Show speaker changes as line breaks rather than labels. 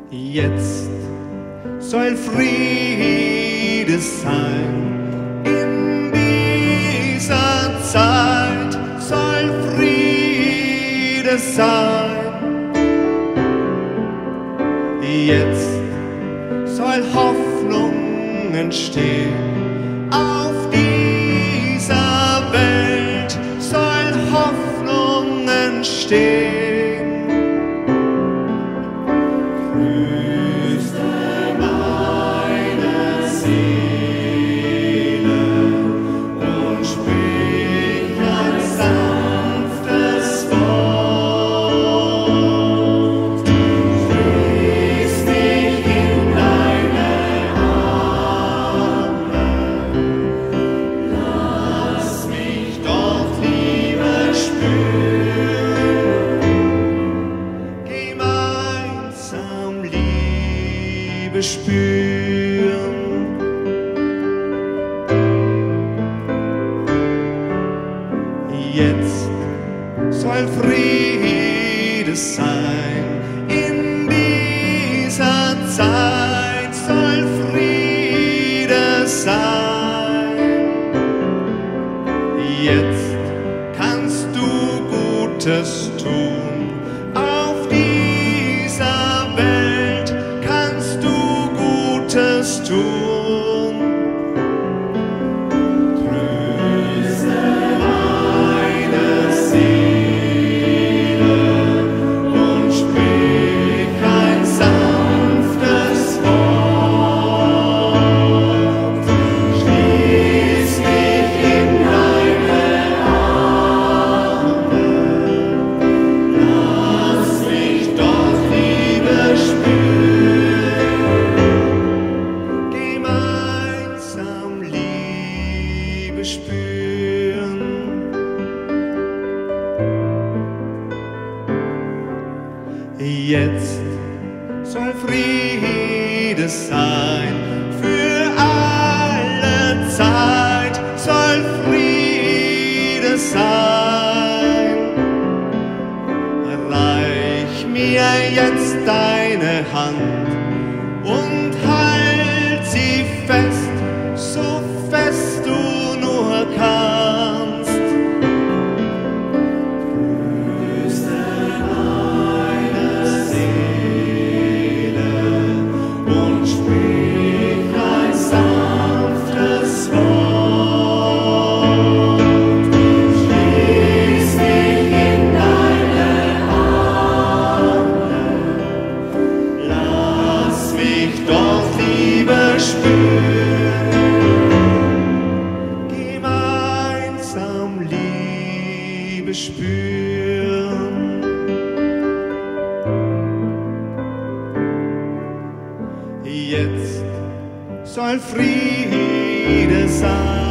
Jetzt soll Friede sein, in dieser Zeit soll Friede sein. Jetzt soll Hoffnung entstehen, auf dieser Welt soll Hoffnung entstehen. Spüren. Jetzt soll Friede sein, in dieser Zeit soll Friede sein. Jetzt kannst du Gutes tun, auf dieser Welt kannst du Gutes tun. Tröste meine Seele und sprich ein sanftes Wort. Schließ mich in deine Arme, lass mich dort Liebe spüren. Jetzt soll Friede sein, für alle Zeit soll Friede sein. Reich mir jetzt deine Hand und halt sie fest, so fest du nur kannst. Tröste meine Seele und sprich ein sanftes Wort. Schließ mich in deine Arme, lass mich dort Liebe spüren. Spüren. Jetzt soll Friede sein.